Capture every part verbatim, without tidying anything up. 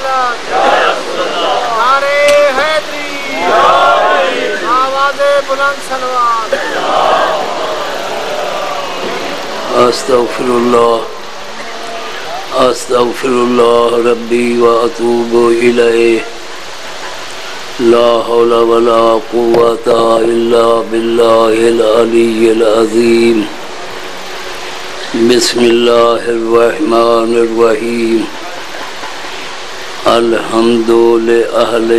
رسالت نعرہ حیدری آواز بلند صلوات استغفر اللہ استغفر اللہ ربی واتوب الیہ لا حول ولا قوة الا باللہ العلی العظیم بسم اللہ الرحمن الرحیم الحمد لأہلہ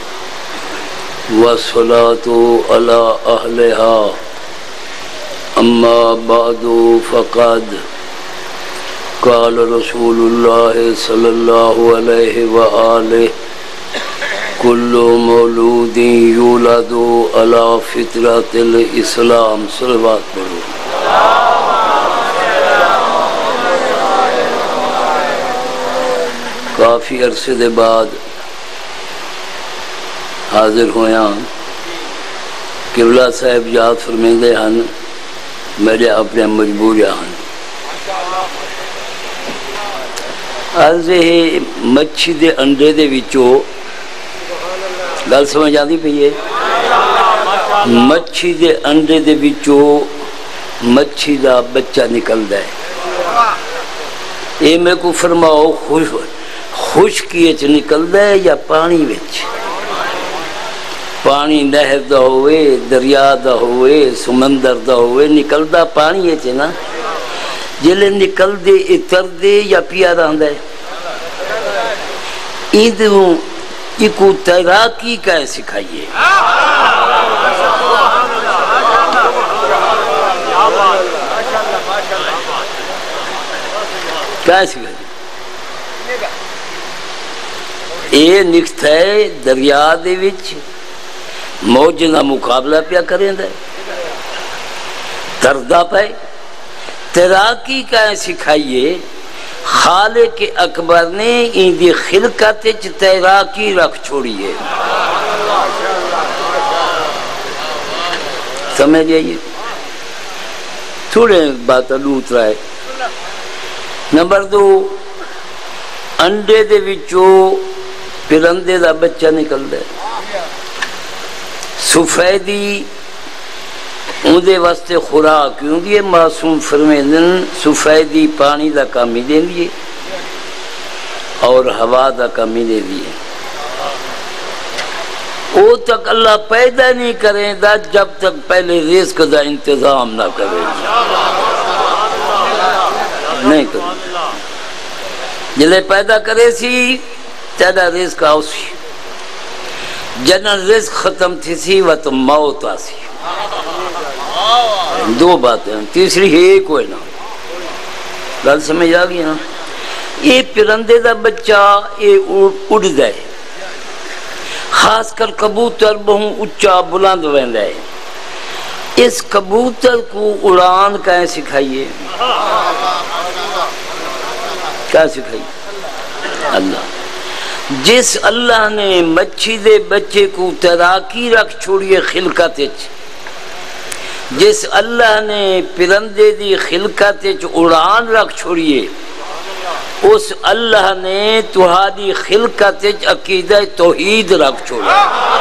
والصلاة علی اہلہا اما بعد فقد قال رسول اللہ صلی اللہ علیہ وآلہ کل مولود یولد علی فطرت الاسلام صلوات پڑھو کافی عرصے دے بعد حاضر ہویا قبلہ صاحب یاد فرمیندے ہن میرے اپنے مجبوریاں ہن عرض ہے مچھی دے انڈے دے وچو گل سمجھ آدھی پئی ہے مچھی دے انڈے دے وچو مچھی دا بچہ نکل دے اے میں کو فرماؤ خوش خشکی وچ نکل دے یا پانی وچ پانی نہر دا ہوئے دریا دا ہوئے سمندر دا ہوئے نکل دا پانی وچ نا جلے نکل دے اتر دے یا پیا رہندا ہے ایدوں ایکو تیراکی کا سکھائیے کیا سکھائیے اے نکت ہے دریا دے وچ موج نہ مقابلہ پیا کریں دے تردہ پہ تیراکی کا سکھائیے خالق اکبر نے ان دی خلقت چ تیراکی رکھ چھوڑی ہے سمجھ جائیے تھوڑے بات لوٹ رہا ہے نمبر دو انڈے دے وچو پرندے دا بچہ نکل دے سفیدی اندے واسطے خوراک کیوں دیئے معصوم فرمیدن سفیدی پانی دا کامی دے دیئے اور ہوا دا کامی دے دیئے او تک اللہ پیدا نہیں کریں دا جب تک پہلے رزق دا انتظام نہ کریں نہیں کریں جلے پیدا کرے سی تیرا رزق آؤ سی جنر رزق ختم تھی سی و تو موت آسی دو باتیں تیسری ہے کوئی نہ گل سمجھ آ گئی نا یہ پرندے دا بچہ یہ اڑ جائے خاص کر کبوتر بہوں اچھا بلند ویندہ ہے اس کبوتر کو اڑان کہیں سکھائیے کیا سکھائیے اللہ جس اللہ نے مچھی دے بچے کو تیراکی رکھ چھوڑیے خلقت جس اللہ نے پرندے دی خلقت اڑان رکھ چھوڑیے اس اللہ نے تہاڈی خلقت عقیدہ توحید رکھ چھوڑا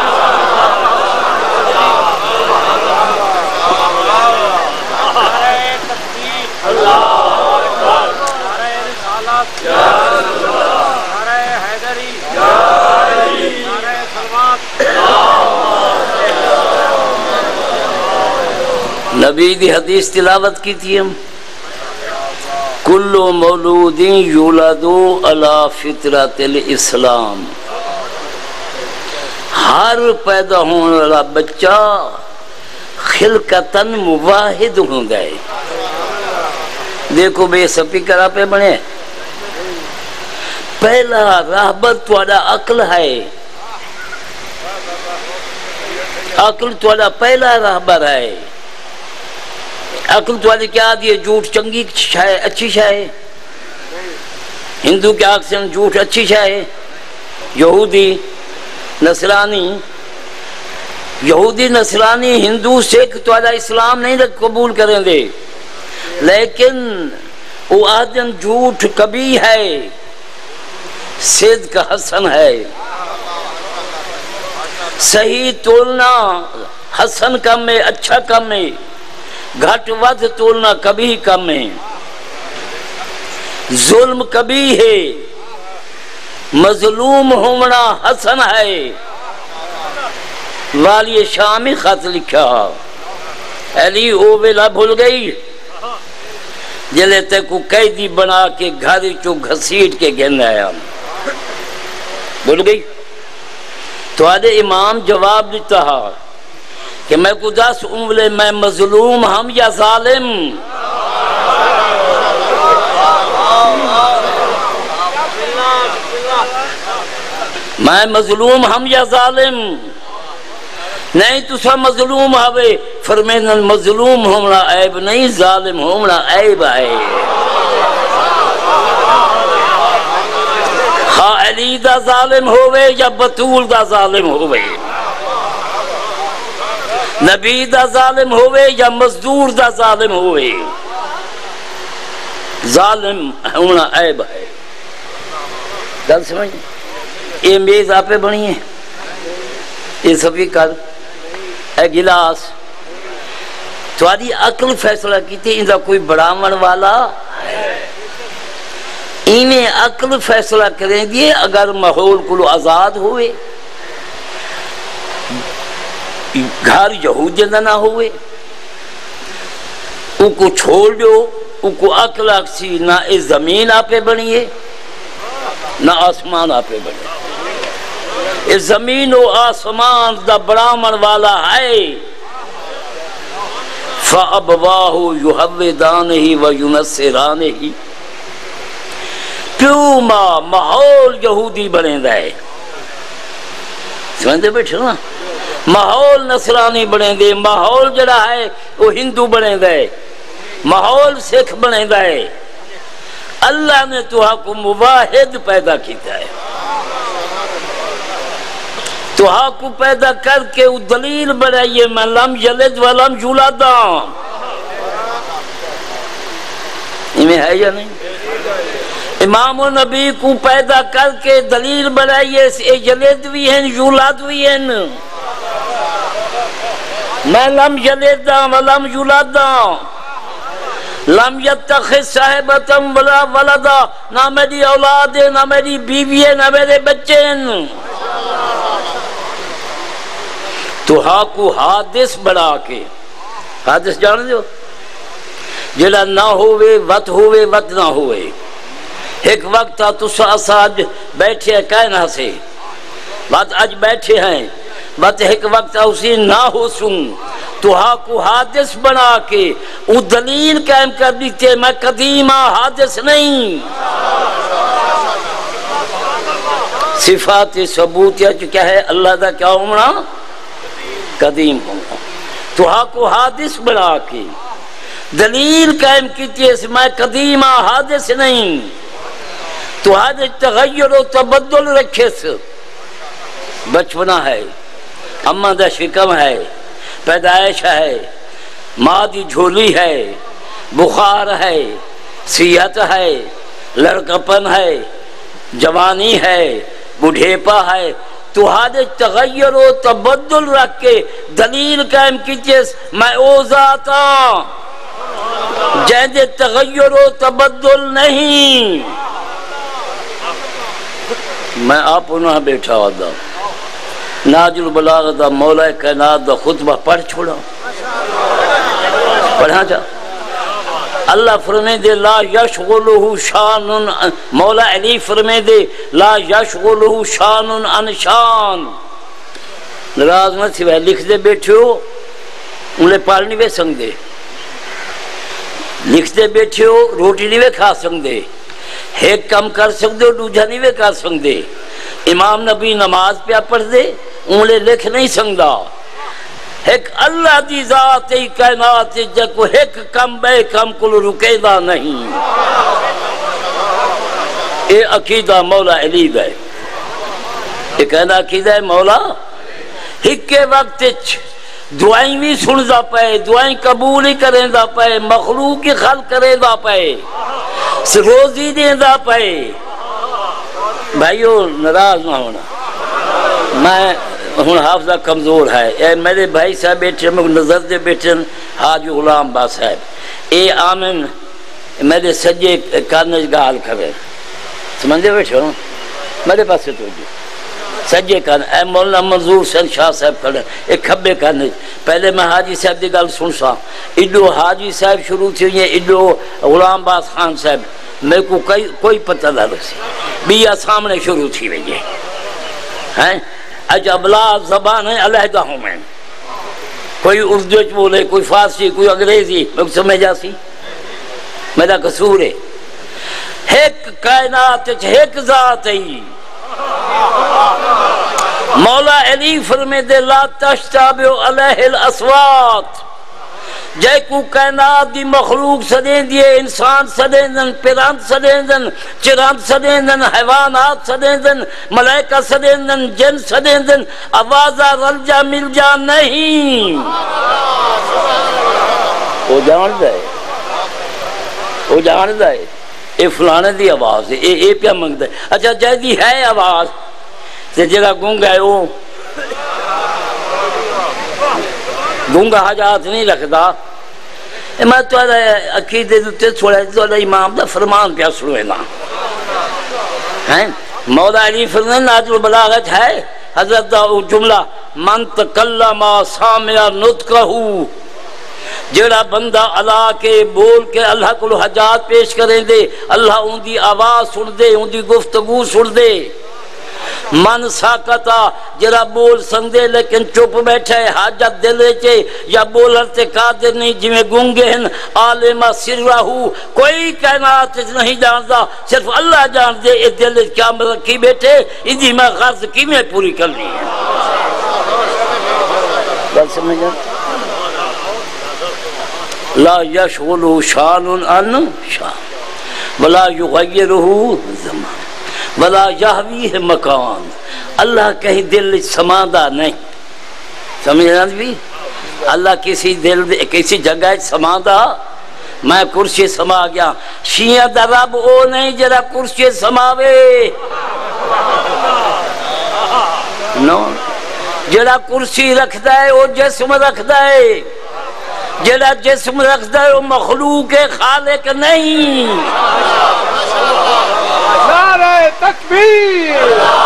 نبی دی حدیث تلاوت کی تھی ہم کل مولود یولد علی فطرت الاسلام ہر پیدا ہونے والا بچہ خلقتاً مواحد ہوں گئے دیکھو بے سپیکر آپ بنے پہلا راہبر تھوڑا عقل ہے عقل تھوڑا پہلا راہبر ہے عقل تھوڑے کیا دیئے جھوٹ چنگی شاہ اچھی شاہ ہے ہندو کیا اکثر جھوٹ اچھی شاہ ہے یہودی نصرانی یہودی نصرانی ہندو سکھ تھوڑا اسلام نہیں قبول کریں دے لیکن وہ آدم جھوٹ کبھی ہے صدق حسن ہے، صحیح تولنا حسن کم ہے، اچھا کم ہے، گھٹ ود تولنا کبھی کم ہے، ظلم کبھی ہے، مظلوم ہونا حسن ہے۔ والی شامی خط لکھا، علی او ویلا بھول گئی جلے تے کو قیدی بنا کے گھر چو گھسیٹ کے گھن آیا، بھول گئی؟ تو آدھے امام جواب دیتا ہے کہ میں کو دس امولے میں مظلوم ہم یا ظالم؟ میں مظلوم ہم یا ظالم؟ نہیں تو سا مظلوم ہوئے، فرمینا مظلوم ہونا عیب نہیں، ظالم ہونا عیب ہے۔ خواہ علی دا ظالم ہوئے یا بطول دا ظالم ہوئے، نبی دا ظالم ہوئے یا مزدور دا ظالم ہوئے، ظالم ہونا عیب ہے۔ گل سمجھ؟ یہ میز آپے بنی ہے، یہ سبھی کر اے گلاس تھوڑی عقل فیصلہ کی تھی، اندھا کوئی بڑامن والا انہیں عقل فیصلہ کریں گے اگر ماحول کو آزاد ہوئے، گھر یہود جنہ نہ ہوئے، ان کو چھوڑ دو، ان کو عقل اکسی نہ اس زمین آپے بنیے نہ آسمان آپے بنیے۔ اس زمین و آسمان دا برامن والا ہے، فَأَبْوَاهُ يُحَوِّدَانِهِ وَيُنَصِّرَانِهِ، کیوں ماں ماحول یہودی بنے دے، سمجھتے بیٹھے نا، ماحول نصرانی بنے دے، ماحول جڑا ہے وہ ہندو بنے دے، ماحول سکھ بنے دے۔ اللہ نے تو کو مواحد پیدا کیتا ہے، تو آپ کو پیدا کر کے وہ دلیل بنائیے میں لم یلد ولم یولد، میں ہے یا نہیں؟ امام و نبی کو پیدا کر کے دلیل بنائیے یلد بھی ہیں یولد بھی ہیں، میں لم یلد ولم یولد، لم یتخذ صاحبۃ ولا ولدا، نہ میری اولاد ہے نہ میری بیوی ہے نہ میرے بچے ہیں، تو ہاں کو حادث بڑھا کے، حادث جان دیو جڑا نہ ہوئے وقت ہوئے وقت نہ ہوئے، ایک وقت تھا تو ساتھ بیٹھے ہیں کہنا سے بات آج بیٹھے ہیں، بات ایک وقت تھا اسی نہ ہو سن، تو ہاں کو حادث بنا کے وہ دلیل قائم کر دیتے میں قدیم حادث نہیں۔ صفات ثبوت یا کیا ہے اللہ دا کیا ہونا؟ قدیم ہونا۔ تو ہاں کو حادث بنا کے دلیل قائم کیتی ہے میں قدیم حادث نہیں، تو حادث تغیر و تبدل رکھے سے بچپنا ہے، اماں دا شکم ہے، پیدائش ہے، ماں دی جھولی ہے، بخار ہے، صحت ہے، لڑکپن ہے، جوانی ہے، بڑھیپا ہے، تو حادث تغیر و تبدل رکھ کے دلیل قائم کیجئے میں او ذاتا جہاں تغیر و تبدل نہیں۔ میں آپ انہاں بیٹھا ہوتا ناج البلاغ دا مولا کائنات دا خطبہ پڑھ چھوڑا، پڑھا جا اللہ فرمے دے لا یشغلہ شان، مولا علی فرمے دے لا یشغلہ شان ان شان، نراز نہ تھی وہ لکھ دے بیٹھے ہو انہیں پال نہیں وے سنگ دے، لکھ دے بیٹھے ہو روٹی نہیں وے کھا سنگ دے، ایک کم کر سکتے ہو دوجہ نہیں وے کر سنگ دے، امام نبی نماز پہ پڑھ دے انہیں لکھ نہیں سنگدا، ایک اللہ دی ذات ای کائنات جکو ایک کم بے کم کل رکے دا نہیں، اے عقیدہ مولا علی دے، یہ کہنا عقیدہ ہے مولا ایک کے وقت دعائیں بھی سن دا پائے، دعائیں قبول ہی کریں دا پائے، مخلوق کی خلق کریں دا پائے، روزی دیں دا پائے، بھائیو ناراض نہ ہونا، میں ہوں حافظہ کمزور ہے، اے میرے بھائی صاحب بیٹھے میں نظر دے بیٹھے حاجی غلام با صاحب، اے آمن میرے سجے کارنج گال کھڑے سمجھے بیٹھے ہوں میرے پاس سے تو جی سجے کارنج، اے مولانا منظور سن شاہ صاحب کھڑے ایک کھبے کارنج۔ پہلے میں حاجی صاحب دی گل سن سا، ایڈو حاجی صاحب شروع تھی ہوئی ہیں، ایڈو غلام باز خان صاحب، میرے کو کوئی کوئی پتہ نہ رسی بیا سامنے شروع تھی ہوئی ہے۔ اچھا بلا زبان ہے علیحدہ ہوں میں، کوئی اردو چ بولے، کوئی فارسی، کوئی انگریزی، میں سمجھ جاسی میرا قصور ہے۔ ایک کائنات ایک ذات ہے، مولا علی فرمے دے لا تشتابع علیہ الاسوات، جے کو کائنات دی مخلوق سدیں دیے، انسان سدیں دن، پرند سدیں دن، چرند سدیں دن، حیوانات سدیں دن، ملائکہ سدیں دن، جن سدیں دن، آوازہ رل جا مل جا نہیں وہ جان دائے وہ جان دائے اے فلانے دی آواز ہے، اے اے پیا منگ دائے۔ اچھا جائے دی ہے آواز سے جگہ گونگا ہے وہ گونگا حاجات نہیں رکھدا، میں تو عقیدے دوتے چھوڑا تو امام دا فرمان پیا سنوے نا مولا علی فرمان ناجل بلاغت ہے حضرت دا جملہ من تکلم سامع نطقہو، جیڑا بندہ اللہ کے بول کے اللہ کو حاجات پیش کریں دے، اللہ ان دی آواز سن دے، ان دی گفتگو سن دے۔ من ساکتا جرا بول سندے لیکن چپ بیٹھے حاجت دلے چے یا بولر تے قادر نہیں، جویں گونگے ہیں عالم سرہو، کوئی کائنات نہیں جانتا صرف اللہ جان دے، اس دل کیا رکھی بیٹھے، اندھی میں غرض کی میں پوری کر لی ہے۔ بات سمجھا؟ لا یشغلو شان ان شان ولا یغیرہو زمان ولا یحویہ مکان، اللہ کہیں دل سماندہ نہیں، سمجھنا بھی اللہ کسی دل کسی جگہ سماندہ، میں کرسی سما گیا، شیعہ دا رب او نہیں جرا کرسی سماوے نو، جرا کرسی رکھتا ہے وہ جسم رکھتا ہے، جرا جسم رکھتا ہے وہ مخلوق خالق نہیں۔ نعرہ تکبیر،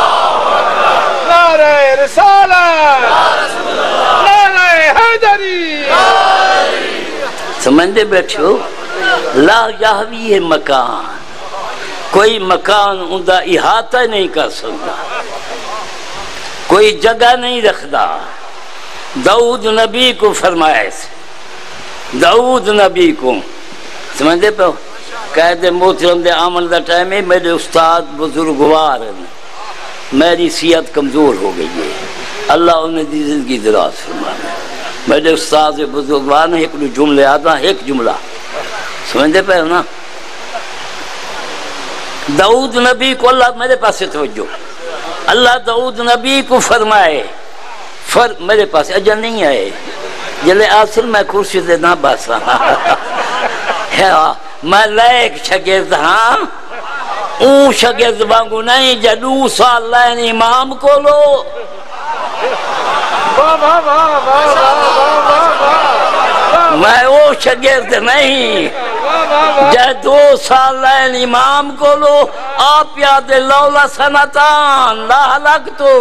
نعرہ رسالت، نعرہ حیدری، سمجھتے بیٹھو لا یحوی مکان، کوئی مکان اندہ احاطہ نہیں کر سکتا، کوئی جگہ نہیں رکھتا۔ داؤد نبی کو فرمائے سے، داؤد نبی کو سمجھتے پہ قید محترم دے آمن دا ٹائم ہے، میرے استاد بزرگوار ہیں، میری صحت کمزور ہو گئی ہے، اللہ انہیں دی زندگی دراز فرمانا، میرے استاد بزرگوار نے ایک جملے آتا ایک جملہ سمجھتے پہ نا، داؤد نبی کو اللہ میرے پاس سے توجہ، اللہ داؤد نبی کو فرمائے، فر میرے پاس اجل نہیں آئے، جلے آسل میں کرسی دے نہ باسا ہے، میں لائق شگرد ہاں، اون شگرد بانگو نہیں جدو سال لائن امام کو لو، میں وہ شگرد نہیں جدو سال لائن امام کو لو، آپ یاد لولا سنتان لا حلق تو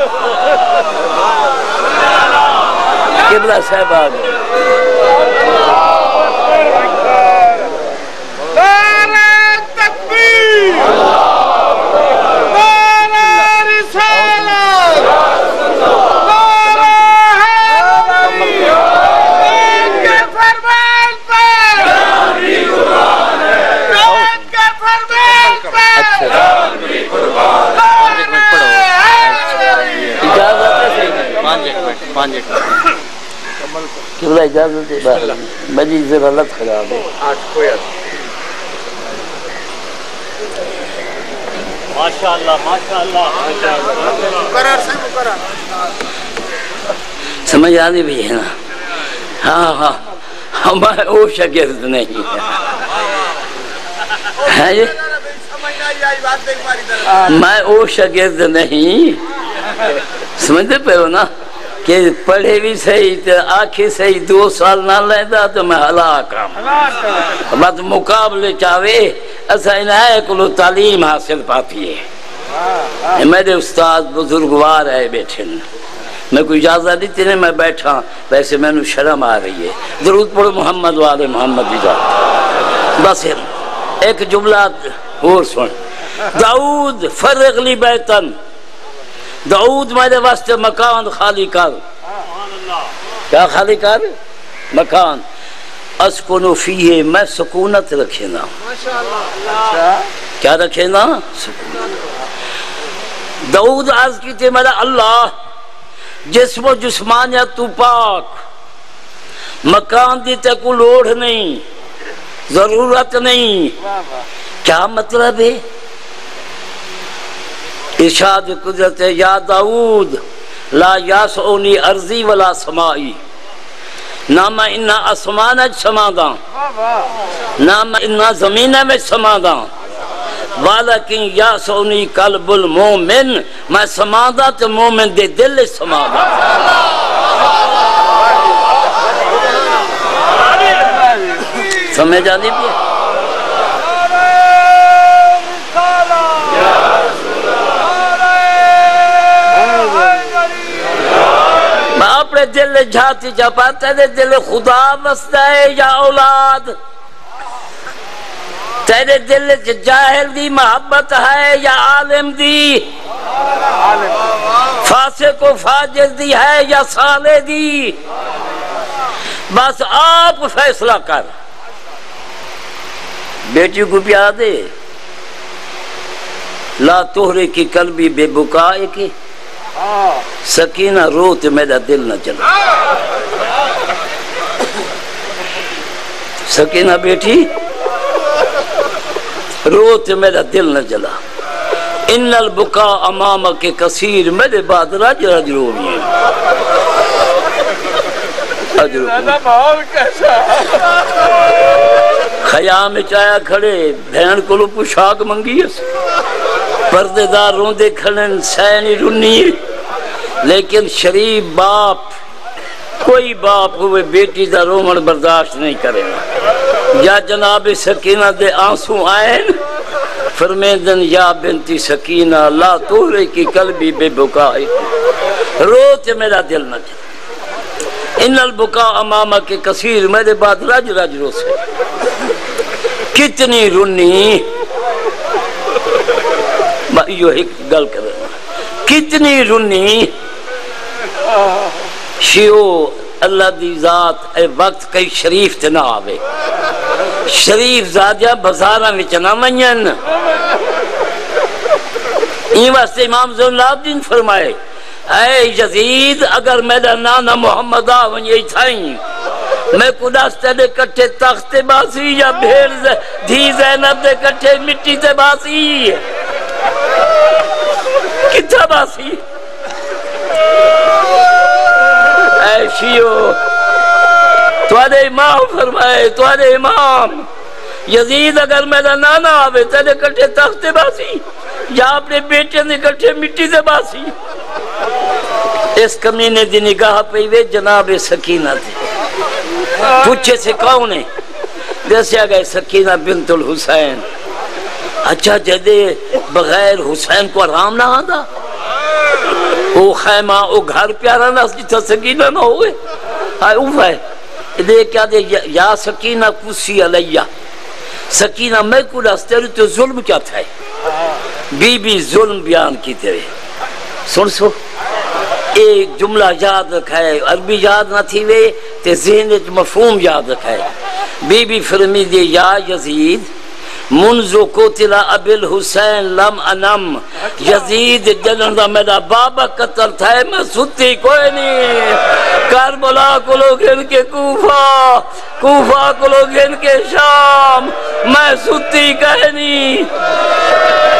قبلہ صاحب آگے قبلہ اجازت ہے بات مجید سے غلط خراب ہے ماشاءاللہ ماشاءاللہ مقرر سے مقرر سمجھ آنے بھی ہے نا، ہاں ہاں ہمارے وہ شگرد نہیں ہے، میں او شاگرد نہیں سمجھتے پہ ہو نا کہ پڑھے بھی صحیح تو آنکھیں صحیح دو سال نہ لیندہ تو میں ہلاک ہوں بات مقابلے چاہوے ایسا انہیں کلو تعلیم حاصل پاتی ہے میرے استاد بزرگوار ہے بیٹھے میں کوئی اجازت نہیں تینے میں بیٹھا ویسے میں نے شرم آ رہی ہے درود پڑھو محمد والے محمد اجازت بس ایک جملہ اور سن داؤد فرغ لی بیتن داؤد میرے واسطے مکان خالی کر کیا خالی کر مکان اسکنو فیہ میں سکونت رکھے نا کیا رکھے نا سکونت داؤد عرض کی تھی میرا اللہ جسم و جسمانیت تو پاک مکان دیتے کو لوڑ نہیں ضرورت نہیں کیا مطلب ہے ارشاد قدرت ہے یا داؤد لا یاسعونی ارضی ولا سمائی نہ میں انہا اسمانج سما دا نہ میں انہا زمینہ میں سما دا وَلَكِنْ يَاسُونِي قَلْبُ الْمُؤْمِنِ میں سما دا تو مومن دے دل سما دا سمجھ آنی بھی ہے میں اپنے دل جھاتی جاپاتا ہے دل خدا وستا ہے یا اولاد تیرے دل جاہل دی محبت ہے یا عالم دی فاسق و فاجر دی ہے یا صالح دی بس آپ فیصلہ کر بیٹی کو پیار دے لا تہرے کی قلبی بے بکائے کی سکینہ روت میرا دل نہ چلا سکینہ بیٹی روت میرا دل نہ جلا ان البکا امام کے کثیر میرے بعد رج رج رو بھی خیام چایا کھڑے بہن کو لو پوشاک منگی پردے دار روندے کھڑن سینی رنی لیکن شریف باپ کوئی باپ ہوئے بیٹی دا رومن برداشت نہیں کرے یا جناب سکینہ دے آنسو آئین فرمیدن یا بنتی سکینہ لا تورے کی قلبی بے بکائی روتے میرا دل نہ جائے ان البکا امامہ کے کثیر میرے بعد رج رج رو سے کتنی رنی میں یہ ایک گل کر رہا ہوں کتنی رنی شیعو اللہ دی ذات اے وقت کئی شریف تے نہ آوے شریف زادیہ بزارہ وچ نہ منین این واسطے امام زین العابدین فرمائے اے یزید اگر میرا نانا محمد آون یہ تھائیں میں کداستے دے کٹھے تخت باسی یا بھیڑ دھی زینب دے کٹھے مٹی تے باسی کتھا باسی اے شیعو توانے امام فرمائے توانے امام یزید اگر میرا نانا آوے تیرے کٹھے تخت باسی یا اپنے بیٹے نے کٹھے مٹی سے باسی اس کمینے دی نگاہ پہ جناب سکینہ تھے پوچھے سے کون ہے جیسے آگئے سکینہ بنت الحسین اچھا جدے بغیر حسین کو آرام نہ آدھا او خیمہ او گھر پیارا نہ جتا سکینہ نہ ہوئے آئے اوف ہے دے کیا دے یا سکینہ کسی علیہ سکینہ میں کو راستے رہے تو ظلم کیا تھا بی بی ظلم بیان کی تیرے سن سو ایک جملہ یاد رکھائے عربی یاد نہ تھی وے تے ذہن مفہوم یاد رکھائے بی بی فرمی دے یا یزید منذ قتل ابی الحسین لم انم یزید جنن دا میرا بابا قتل تھا میں ستی کوئی نہیں کربلا کو لوگ ان کے کوفہ کوفہ کو لوگ ان کے شام میں ستی کوئی نہیں